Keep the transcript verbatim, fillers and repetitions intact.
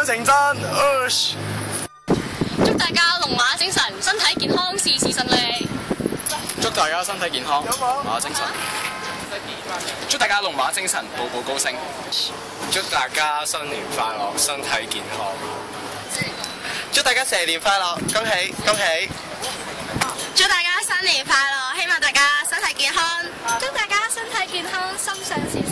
想成真。呃祝大家龍馬精神，身體健康，事事順利。 祝大家身體健康，龍馬精神。祝大家龍馬精神，步步高升。祝大家新年快樂，身體健康。祝大家蛇年快樂，恭喜恭喜！ 祝大家新年快樂，希望大家身體健康。祝大家身體健康，心想事